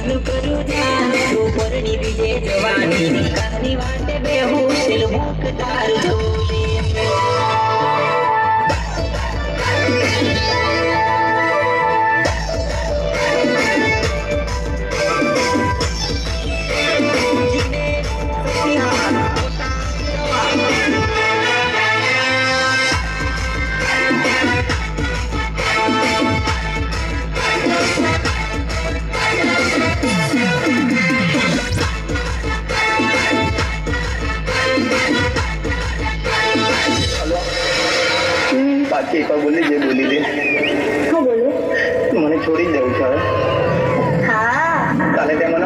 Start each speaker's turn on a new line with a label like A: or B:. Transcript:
A: કરું ધ્યાન તું પરણી બીજે જવાની નિકાહની વાટે બેહું છેલ ભૂખ તાર જોવે
B: બાકી એક વાર બોલી જે બોલી દે
C: હા બોલો
B: મને છોડી જ જવું છે હવે
C: હા
B: કાલે ત્યાં